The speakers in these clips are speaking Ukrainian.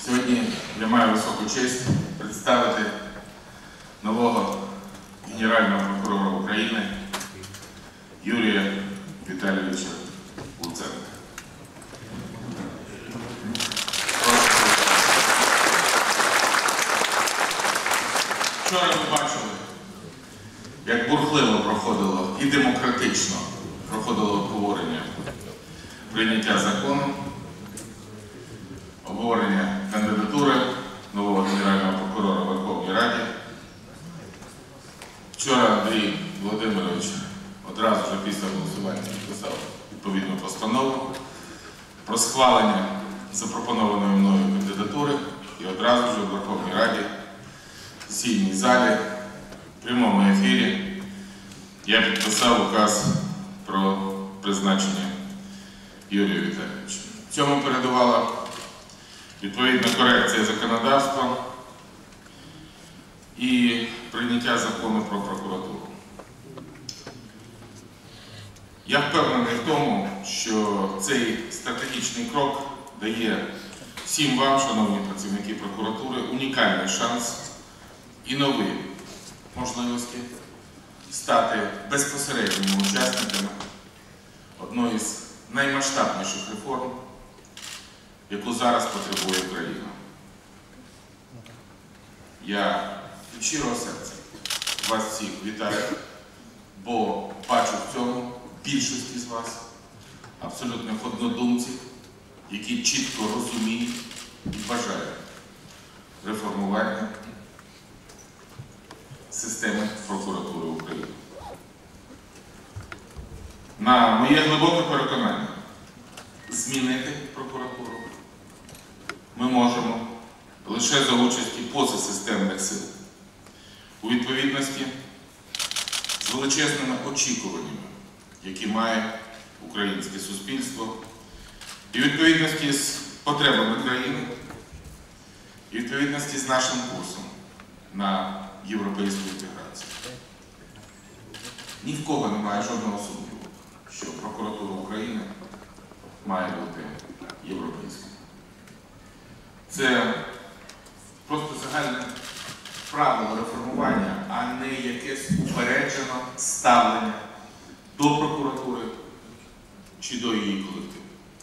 Сьогодні я маю високу честь представити нового Генерального прокурора України Юрія Віталійовича Луценка. Вчора ми бачили, як бурхливо проходило і демократично проходило обговорення прийняття закону, обговорення кандидатури нового Генерального прокурора в Верховній Раді. Вчора Андрій Володимирович одразу вже після голосування підписав відповідну постанову про схвалення запропонованої мною кандидатури і одразу вже в Верховній Раді, в сесійній залі, в прямому ефірі я підписав указ про призначення Юрія Віталійовича. Цьому передувала відповідна корекція законодавства і прийняття закону про прокуратуру. Я впевнений в тому, що цей стратегічний крок дає всім вам, шановні працівники прокуратури, унікальний шанс і нові можливості стати безпосередніми учасниками одної з наймасштабніших реформ, яку зараз потребує країна. Я від щирого серця вас всіх вітаю, бо бачу в цьому більшості з вас абсолютних однодумців, які чітко розуміють і бажають реформування системи прокуратури України. На моє глибоке переконання, змінити прокуратуру ми можемо лише за участі позасистемних сил у відповідності з величезними очікуваннями, які має українське суспільство, і відповідності з потребами країни, і відповідності з нашим курсом на європейську інтеграцію. Ні в кого немає жодного сумніву, що прокуратура України має бути європейською. Це просто загальне правило реформування, а не якесь упереджене ставлення до прокуратури чи до її колективу.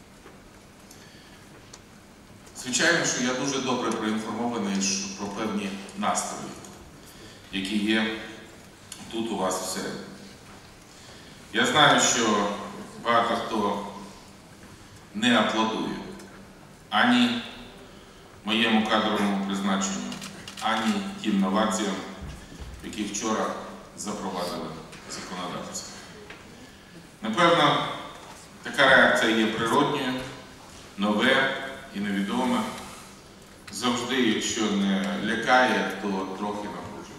Звичайно, що я дуже добре проінформований про певні настрої, які є тут у вас всередині. Я знаю, що багато хто не аплодує ані моєму кадровому призначенню, ані тим новаціям, які вчора запровадили законодавці. Напевно, така реакція є природньою, нове і невідоме. Завжди, якщо не лякає, то трохи напружує.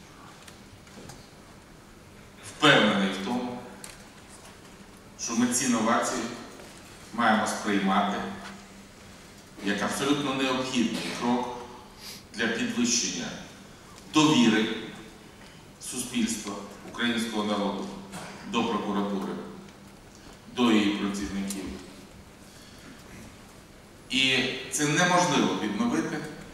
Впевнений в тому, що ми ці новації маємо сприймати як абсолютно необхідний крок для підвищення довіри суспільства, українського народу до прокуратури, до її працівників. І це неможливо відновити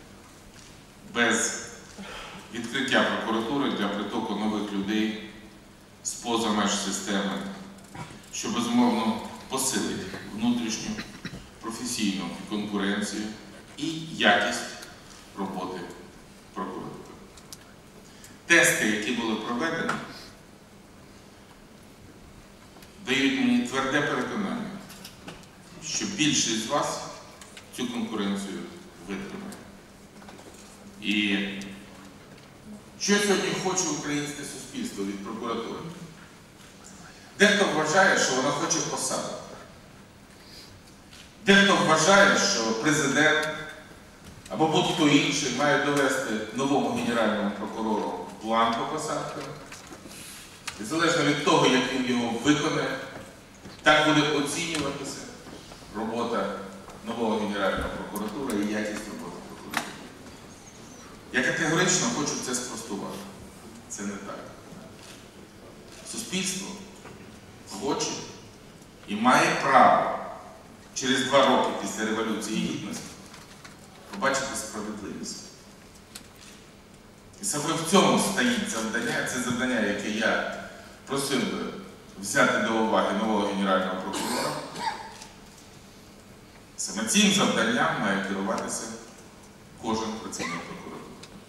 без відкриття прокуратури для притоку нових людей з-поза меж системи, що безумовно посилить внутрішню професійну конкуренцію і якість роботи прокуратури. Тести, які були проведені, дають мені тверде переконання, що більшість з вас цю конкуренцію витримає. І що сьогодні хоче українське суспільство від прокуратури? Дехто вважає, що вона хоче посаду. Дехто вважає, що президент або будь-хто інший має довести новому генеральному прокурору план по посадкам. І залежно від того, як він його виконає, так буде оцінюватися робота нового Генерального прокуратури і якість роботи прокуратури. Я категорично хочу це спростувати. Це не так. Суспільство хоче і має право через 2 роки після Революції Гідності побачити справедливість. І саме в цьому стоїть завдання, це завдання, яке я просив би взяти до уваги нового генерального прокурора. Саме цим завданням має керуватися кожен працівник прокуратури.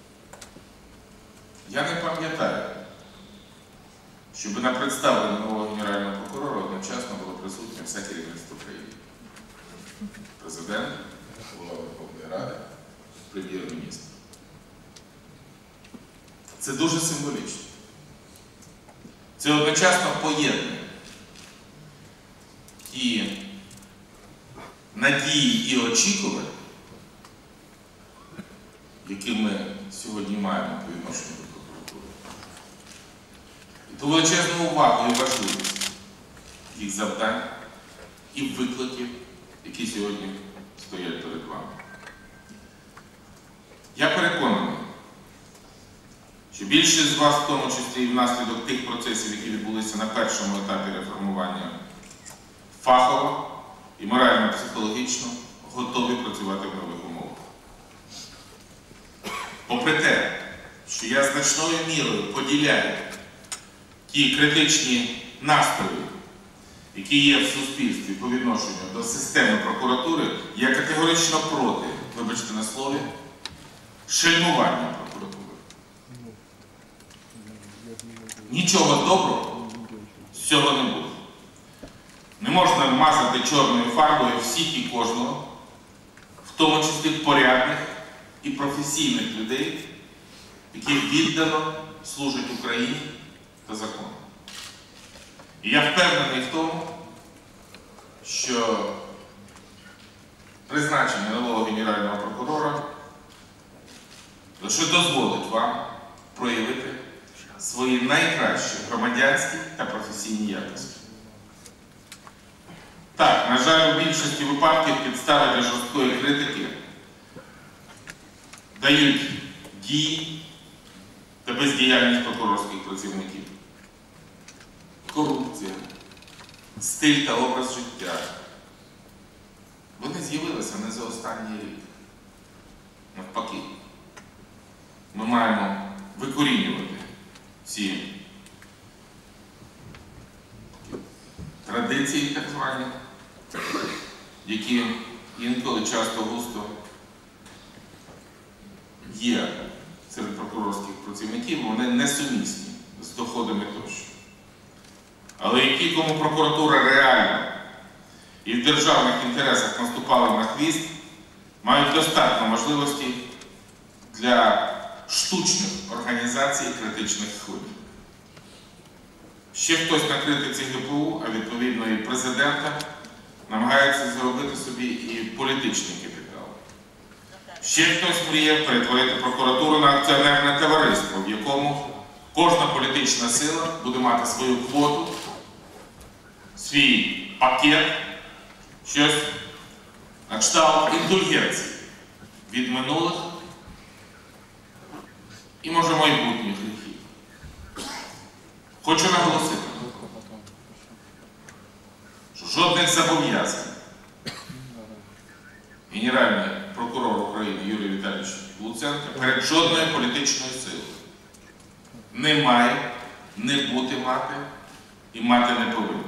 Я не пам'ятаю, щоб на представленні нового генерального прокурора одночасно було присутнє все керівництво країни. Президент, голова Верховної Ради, прем'єр-міністр. Це дуже символічно. Це одночасно поєднує ті надії і очікування, які ми сьогодні маємо по відношенню до прокуратури. І ту величезну увагу і важливість їх завдань і викликів, які сьогодні стоять перед вами. Я переконаний, що більшість з вас, в тому числі і внаслідок тих процесів, які відбулися на першому етапі реформування, фахово і морально-психологічно готові працювати в нових умовах. Попри те, що я значною мірою поділяю ті критичні настрої, які є в суспільстві по відношенню до системи прокуратури, я категорично проти, вибачте на слові, шельмування прокуратури. Нічого доброго з цього не буде. Не можна мазати чорною фарбою всіх і кожного, в тому числі порядних і професійних людей, які віддано служать Україні та закону. І я впевнений в тому, що призначення нового генерального прокурора лише дозволить вам проявити свої найкращі громадянські та професійні якості. Так, на жаль, у більшості випадків підстави для жорсткої критики дають дії та бездіяльність прокурорських працівників. Корупція, стиль та образ життя. Вони з'явилися не за останній рік. Навпаки. Ми маємо викорінювати ці традиції, так звані, які інколи часто густо є серед прокурорських працівників, вони несумісні з доходами тощо. Але які, кому прокуратура реально і в державних інтересах наступала на хвіст, мають достатньо можливості для штучних організацій критичних хвиль. Ще хтось на критиці ГПУ, а відповідно і президента, намагається зробити собі і політичний капітал. Ще хтось мріє перетворити прокуратуру на акціонерне товариство, в якому кожна політична сила буде мати свою квоту, свій пакет, щось на кшталт індульгенції від минулих і, може, майбутніх гріхів. Хочу наголосити, що жодних зобов'язань Генеральний прокурор України Юрій Віталійович Луценко перед жодною політичною силою не має, не буде мати і мати не повинен.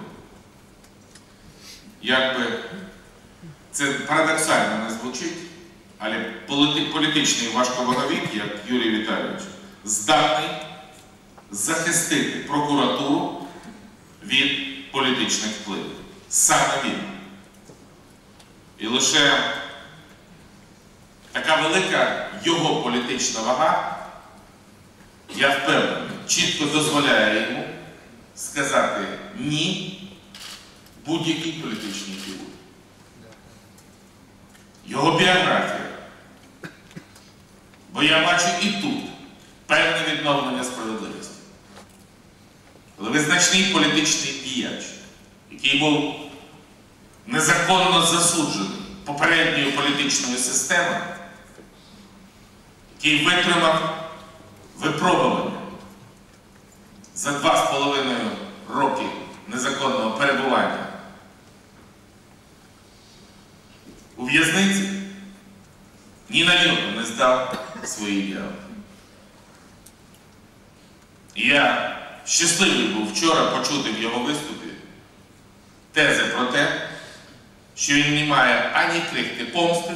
Якби це парадоксально не звучить, але політичний важковаговік, як Юрій Віталійович, здатний захистити прокуратуру від політичних впливів. Саме він. І лише така велика його політична вага, я впевнений, чітко дозволяє йому сказати «ні» будь-якій політичній фігурі. Його біографія. Бо я бачу і тут певне відновлення справедливості. Але визначний політичний діяч, який був незаконно засуджений попередньою політичною системою, який витримав випробування за 2,5 роки незаконного перебування у в'язниці, ні на йоту не здав свої ідеали. І я щасливий був вчора почути в його виступі тези про те, що він не має ані крихти помсти,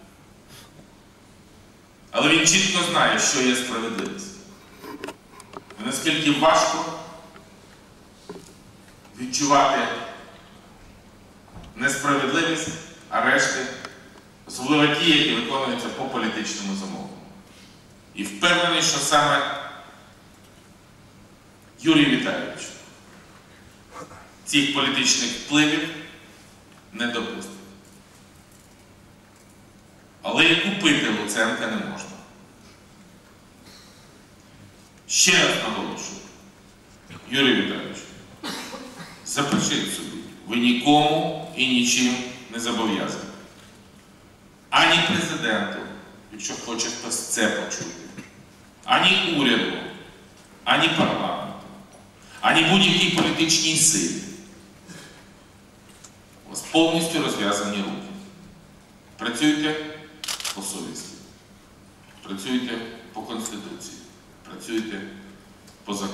але він чітко знає, що є справедливість. І наскільки важко відчувати несправедливість, арешти, особливо ті, які виконуються по політичному замовленню. І впевнений, що саме Юрій Віталійович цих політичних впливів не допустить. Але і купити Луценка не можна. Ще раз наголошую, Юрій Віталійович, запишіть собі, ви нікому і нічим не зобов'язані. Ані президенту, якщо хоче хтось це почути, ані уряду, ані парламенту, ані будь-якій політичній силі. У вас повністю розв'язані руки. Працюйте по совісті, працюйте по Конституції, працюйте по закону.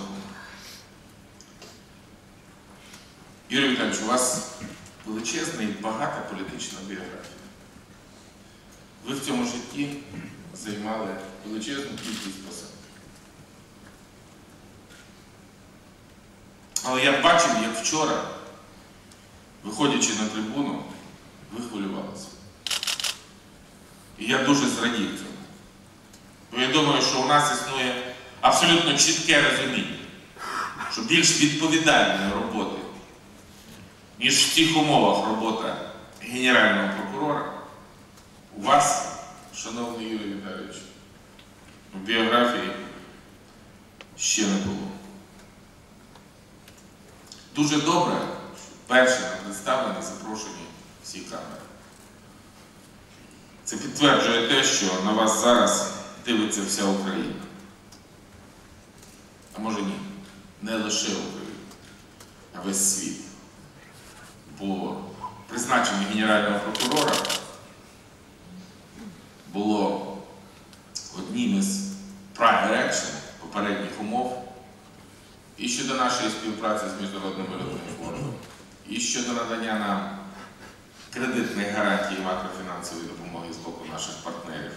Юрій Віталійович, у вас величезна і багата політична біографія. Ви в цьому житті займали величезну кількість посад. Але я бачив, як вчора, виходячи на трибуну, ви хвилювалися. І я дуже зрадів цьому. Бо я думаю, що у нас існує абсолютно чітке розуміння, що більш відповідальної роботи, ніж в цих умовах робота Генерального прокурора, у вас, шановний Юрій Віталійович, в біографії ще не було. Дуже добре, що перші представлені, запрошені всі камери. Це підтверджує те, що на вас зараз дивиться вся Україна. А може ні, не лише Україна, а весь світ. Бо призначення Генерального прокурора було одним із prime action попередніх умов і щодо нашої співпраці з Міжнародним валютним фондом, і щодо надання нам кредитних гарантій макрофінансової допомоги з боку наших партнерів.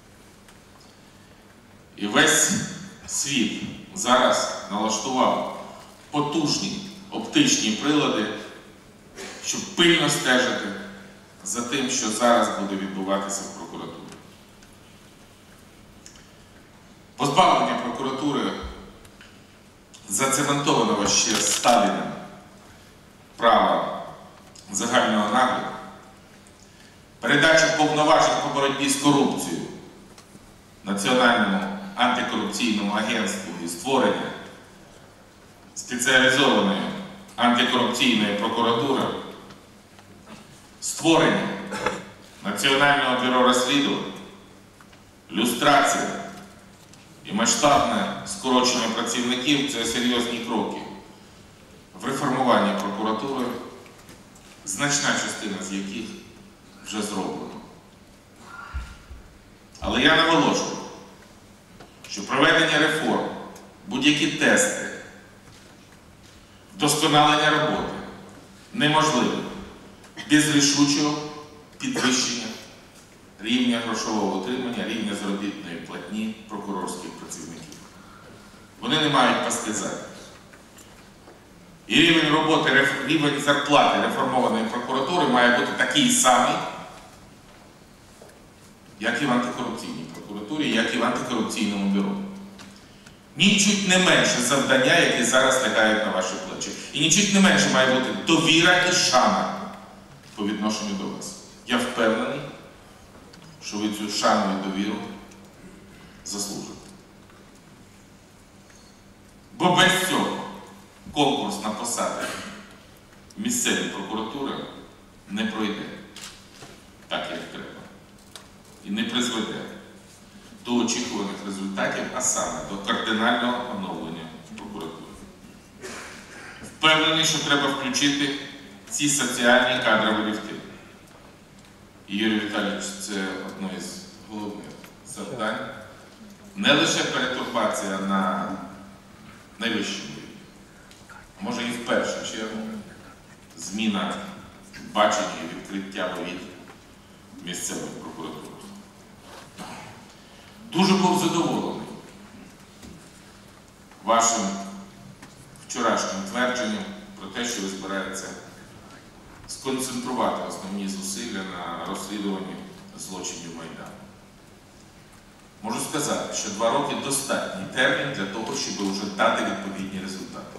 І весь світ зараз налаштував потужні оптичні прилади, щоб пильно стежити за тим, що зараз буде відбуватися в прокуратурі. Позбавлення прокуратури зацементованого ще Сталіним права загального нагляду, передача повноважень по боротьбі з корупцією Національному антикорупційному агентству і створення спеціалізованої антикорупційної прокуратури, створення Національного бюро розслідувань, люстрація і масштабне скорочення працівників – це серйозні кроки в реформуванні прокуратури, значна частина з яких вже зроблена. Але я наголошую, що проведення реформ, будь-які тести, вдосконалення роботи неможливе без рішучого підвищення рівня грошового утримання, рівня заробітної платні прокурорських працівників. Вони не мають пастизати. І рівень роботи, рівень зарплати реформованої прокуратури має бути такий самий, як і в антикорупційній прокуратурі, як і в антикорупційному бюро. Нічуть не менше завдання, які зараз лягають на ваші плечі. І нічуть не менше має бути довіра і шана по відношенню до вас. Я впевнений, що ви цю шану і довіру заслужите. Бо без цього конкурс на посади місцевої прокуратури не пройде так, як треба. І не призведе до очікуваних результатів, а саме до кардинального оновлення прокуратури. Впевнений, що треба включити ці соціальні кадрові ліфти. І Юрій Віталійович, це одне із головних завдань не лише перетурбація на найвищому рівні, а може і в першу чергу зміна бачення і відкриття воріт місцевих прокуратур. Дуже був задоволений вашим вчорашнім твердженням про те, що ви збираєтеся сконцентрувати основні зусилля на розслідуванні злочинів Майдану. Можу сказати, що 2 роки – достатній термін для того, щоб вже дати відповідні результати.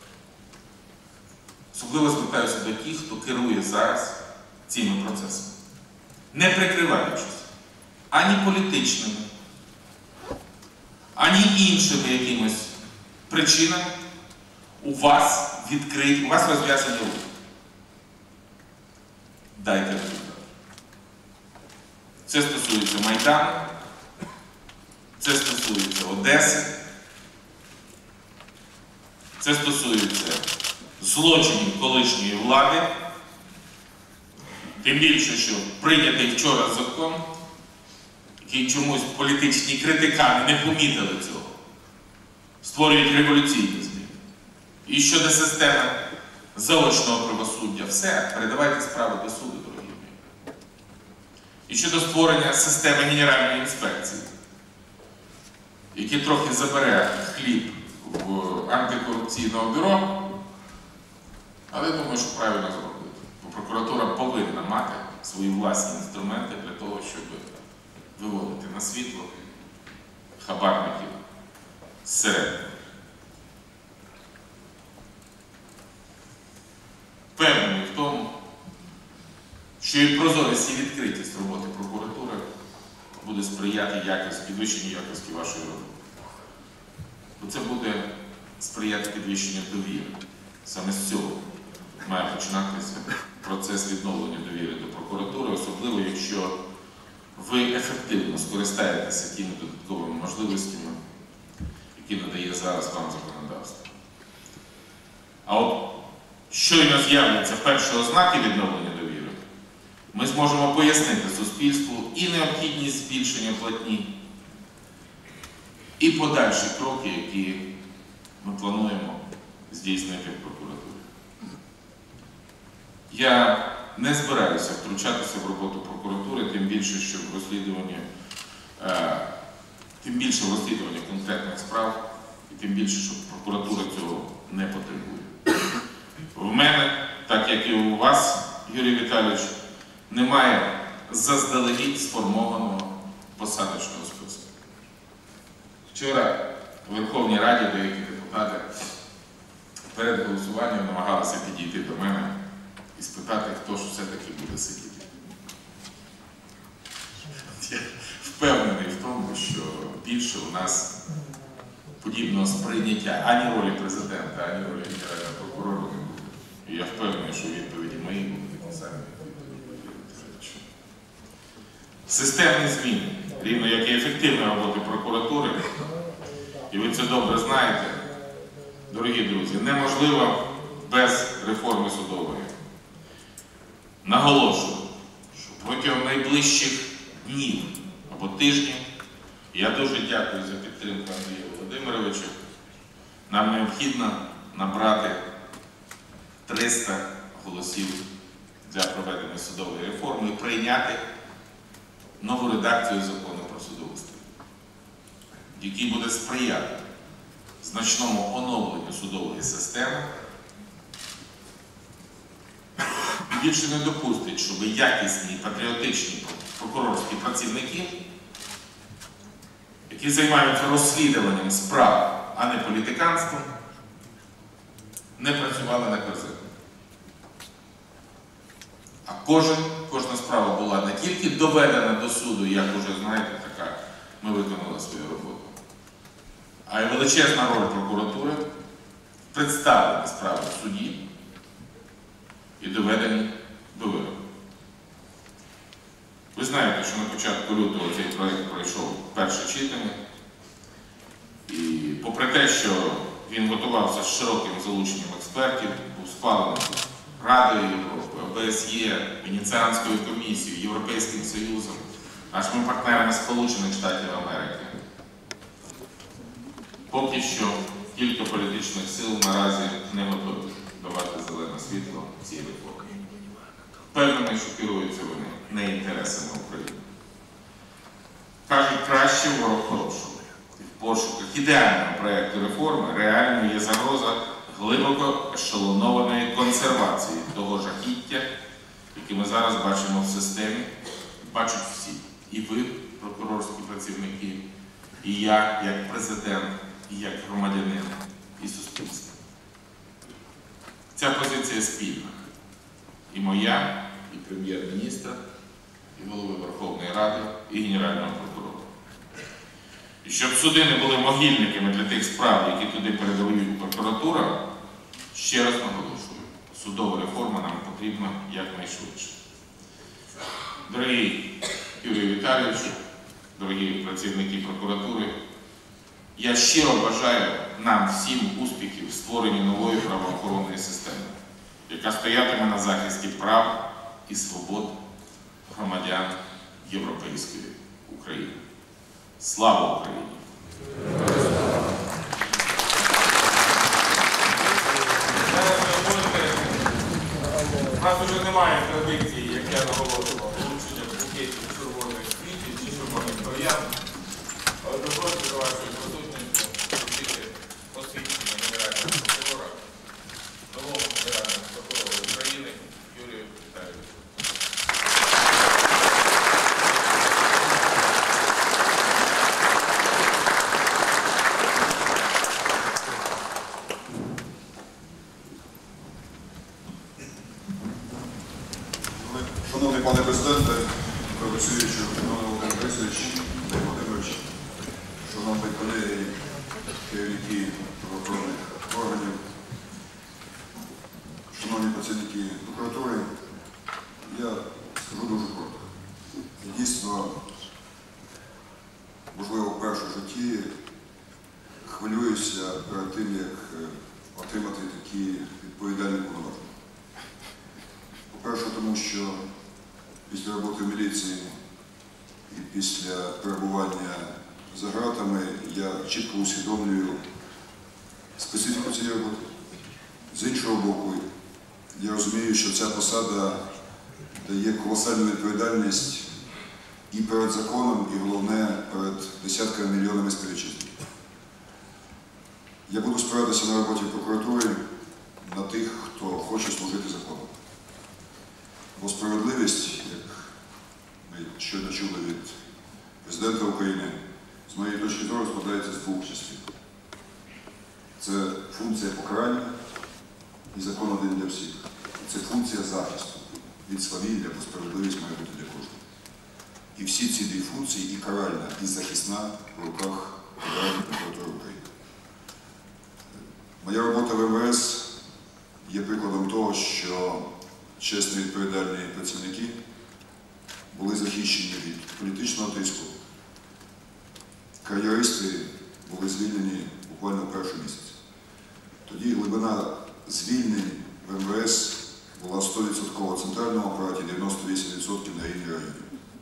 Особливо звертаюся до тих, хто керує зараз цими процесами. Не прикриваючись ані політичними, ані іншими якимось причинами, у вас розв'язані руки. Дайте результат. Це стосується Майдану, це стосується Одеси, це стосується злочинів колишньої влади, тим більше, що прийнятий вчора закон, який чомусь політичні критикани не помітили цього, створюють революційні зміни. І щодо системи заочного правосуддя, все, передавайте справи до суду, дорогі мої. І щодо створення системи Генеральної інспекції, який трохи забере хліб в антикорупційного бюро, але думаю, що правильно зробити. Бо прокуратура повинна мати свої власні інструменти для того, щоб виводити на світло хабарників зсередини. Впевнений в тому, що і прозорість і відкритість роботи прокуратури буде сприяти підвищенню якості вашої роботи. Бо це буде сприяти підвищенню довіри. Саме з цього має починатися процес відновлення довіри до прокуратури, особливо якщо ви ефективно скористаєтеся тими додатковими можливостями, які надає зараз вам законодавство. А от щойно з'являться перші ознаки відновлення довіри, ми зможемо пояснити суспільству і необхідність збільшення платні, і подальші кроки, які ми плануємо здійснити в прокуратурі. Я не збираюся втручатися в роботу прокуратури, тим більше в розслідуванні конкретних справ, і тим більше, що прокуратура цього не потребує. В мене, так як і у вас, Юрій Віталійович, немає заздалегідь сформованого посадочного списку. Вчора у Верховній Раді деякі депутати перед голосуванням намагалися підійти до мене і спитати, хто ж все-таки буде сидіти. Я впевнений в тому, що більше у нас подібного сприйняття ані ролі президента, ані ролі генерального прокурора не буде. І я впевнений, що відповіді мої будуть такі самі. Системні зміни, рівно як і ефективна робота прокуратури, і ви це добре знаєте, дорогі друзі, неможливо без реформи судової. Наголошую, що протягом найближчих днів або тижнів, я дуже дякую за підтримку Андрія Володимировича, нам необхідно набрати 300 голосів для проведення судової реформи і прийняти нову редакцію закону про судоустрій, який буде сприяти значному оновленню судової системи і більше не допустить, щоб якісні патріотичні прокурорські працівники, які займаються розслідуванням справ, а не політиканством, не працювали на корзину. А кожна справа була не тільки доведена до суду, як вже знаєте, така, ми виконали свою роботу, а й величезна роль прокуратури в представленні справи в суді і доведенні до вироку. Ви знаєте, що на початку лютого цей проєкт пройшов перше читання, і попри те, що він готувався з широким залученням експертів, був схвалений Радою Європи, ОБСЄ, Венеціанською комісією, Європейським Союзом, нашими партнерами Сполучених Штатів Америки. Поки що кілька політичних сил наразі не готові давати зелене світло цій реформі. Впевнений, що керуються вони не інтересами України. Кажуть, краще ворог хорошого. І в пошуках ідеального проєкту реформи реально є загроза глибоко ешелонованої консервації того жахіття, яке ми зараз бачимо в системі, бачать всі. І ви, прокурорські працівники, і я, як президент, і як громадянин, і суспільство. Ця позиція спільна. І моя, і прем'єр-міністра, і голови Верховної Ради, і Генерального прокурора. І щоб суди не були могильниками для тих справ, які туди передає прокуратура, ще раз наголошую, судова реформа нам потрібна якнайшвидше. Дорогі Юрію Віталійовичу, дорогі працівники прокуратури, я щиро бажаю нам всім успіхів в створенні нової правоохоронної системи, яка стоятиме на захисті прав і свобод громадян європейської України. Слава Україні! У нас вже немає традиції, як я наголошував, получення букетів червоних квітів чи червоних троянд. Але дозвольте до вашої присутності вручити посвідчення Генерального прокурора, нового Генерального прокурора України Юрію Віталійовичу. Шановний пане президенте, Олексійовичу, шановний Володимир Борисович, Андрій Володимирович, шановні колеги, керівники правоохоронних органів, шановні працівники прокуратури, я скажу дуже коротко. Дійсно, можливо, вперше в житті хвилююся перед тим, як отримати такі відповідальні повноваження. По-перше, тому що після роботи в міліції і після перебування за ґратами я чітко усвідомлюю специфіку цієї роботи. З іншого боку, я розумію, що ця посада дає колосальну відповідальність і перед законом, і головне, перед десятками мільйонами співвітчизників. Я буду спиратися на роботі прокуратури на тих, хто хоче служити законом. Бо справедливість, як ми щойно чули від президента України, з моєї точки зору складається з двох частин. Це функція покарання і закон один для всіх. Це функція захисту від свавілля, бо справедливість має бути для кожного. І всі ці дві функції, і каральна, і захисна, в руках Генеральної прокуратури України. Моя робота в МВС є прикладом того, що чесні відповідальні працівники були захищені від політичного тиску. Кар'єристи були звільнені буквально в перший місяць. Тоді глибина звільнень в МВС була 100% в центральному апараті, 98% на рівні районів.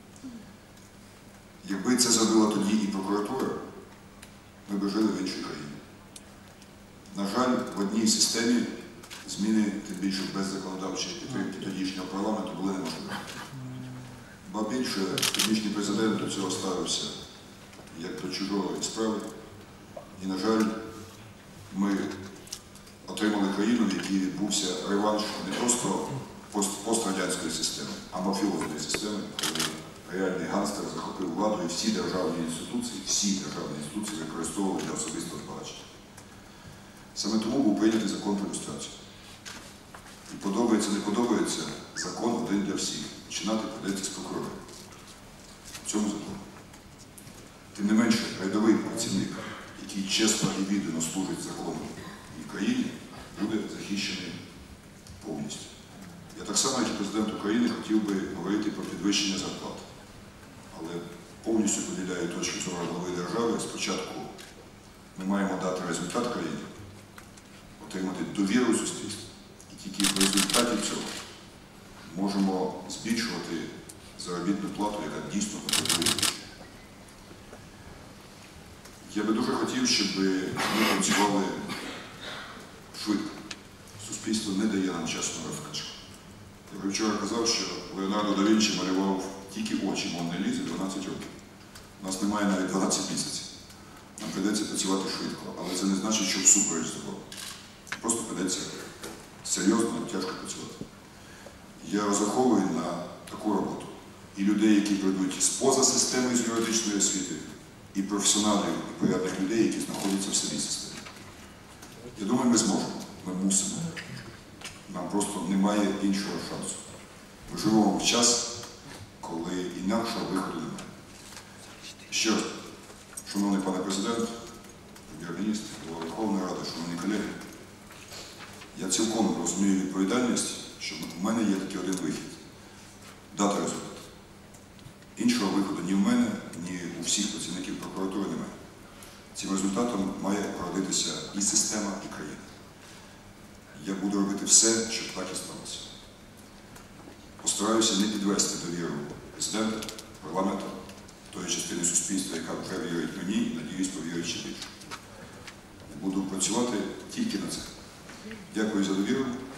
Якби це зробила тоді і прокуратура, ми б жили в іншій країні. На жаль, в одній системі зміни, тим більше без законодавчої підтримки тодішнього парламенту, були неможливі. Ба більше, тодішній президент до цього ставився як до чужої справи. І, на жаль, ми отримали країну, в якій відбувся реванш не просто пострадянської системи, а мафіозної системи, коли реальний ганстер захопив владу і всі державні інституції використовували для особистого збагачення. Саме тому був прийнятий закон про люстрацію. І подобається, не подобається, закон один для всіх. Починати прийдеться з прокурора. В цьому законі. Тим не менше, рядовий працівник, який чесно і віддано служить закону і країні, буде захищений повністю. Я так само, як і президент України, хотів би говорити про підвищення зарплат. Але повністю поділяю точки зору глави держави. Спочатку ми маємо дати результат країні, отримати довіру суспільства. І тільки в результаті цього можемо збільшувати заробітну плату, яка дійсно потребує грошей. Я би дуже хотів, щоб ми працювали швидко. Суспільство не дає нам часу на розкачку. Я вже вчора казав, що Леонардо да Вінчі малював тільки очі Монни Лізи 12 років. У нас немає навіть 12 місяців. Нам прийдеться працювати швидко, але це не значить, що всупереч закону. Просто прийдеться серйозно, тяжко працювати. Я розраховую на таку роботу. І людей, які прийдуть з-поза системи з юридичної освіти, і професіоналів, і порядних людей, які знаходяться в самій системі. Я думаю, ми зможемо, ми мусимо. Нам просто немає іншого шансу. Ми живемо в час, коли інакшого виходу немає. Ще раз, шановний пане президент, прем'єр-міністр, голова Верховної Ради, шановні колеги, я цілком розумію відповідальність, що в мене є такий один вихід – дати результат. Іншого виходу ні в мене, ні у всіх працівників прокуратури немає. Цим результатом має породитися і система, і країна. Я буду робити все, щоб так і сталося. Постараюся не підвести довіру президента, парламенту, тої частини суспільства, яка вже вірить мені і, надіюсь, повірить ще більше. Буду працювати тільки на це. Дякую за довіру.